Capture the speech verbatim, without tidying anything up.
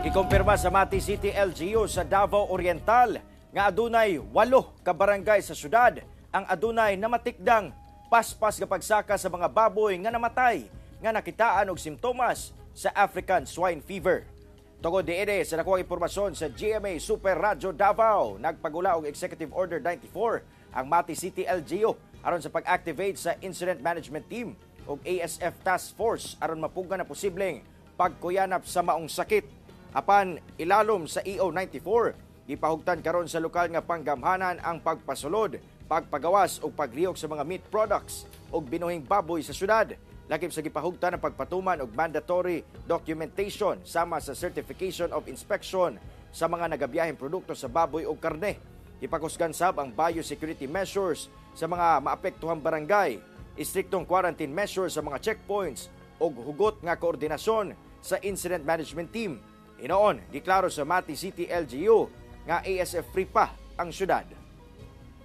Gikumpirma sa Mati City L G U sa Davao Oriental nga adunay walo ka barangay sa syudad ang adunay namatikdang paspas nga pagsaka sa mga baboy nga namatay nga nakitaan og simptomas sa African swine fever. Tungod diini sa nakuha impormasyon sa G M A Super Radio Davao, nagpagula og Executive Order ninety-four ang Mati City L G U aron sa pag-activate sa Incident Management Team ug A S F Task Force aron mapugan na posibleng pagkuyanap sa maong sakit. Apan ilalom sa E O ninety-four, gipahugtan karon sa lokal nga panggamhanan ang pagpasulod, pagpagawas o pagriyok sa mga meat products o binuhing baboy sa syudad. Lakip sa gipahugtan ang pagpatuman og mandatory documentation sama sa certification of inspection sa mga nagabiyaheng produkto sa baboy o karne. Ipakusgan sab ang biosecurity measures sa mga maapektuhang barangay, istriktong quarantine measures sa mga checkpoints o hugot nga koordinasyon sa incident management team. Inoon, diklaro sa Mati City L G U nga A S F free pa ang syudad.